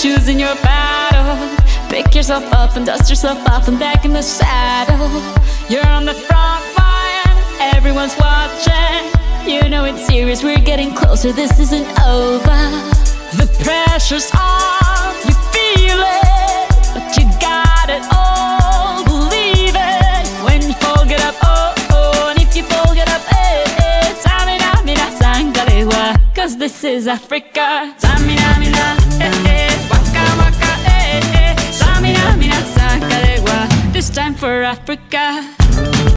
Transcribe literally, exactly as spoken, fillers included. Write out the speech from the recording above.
choosing your battles. Pick yourself up and dust yourself off and back in the saddle. You're on the front line, everyone's watching. You know it's serious, we're getting closer, this isn't over. The pressure's on, you feel it, but you got it all, believe it. When you fall, get up, oh, oh, and if you fall, get up, eh, eh. Samina, mina, sangalewa, cause this is Africa. Samina, mina, eh, eh, waka, waka, eh, eh. Samina, mina, sangalewa, this time for Africa.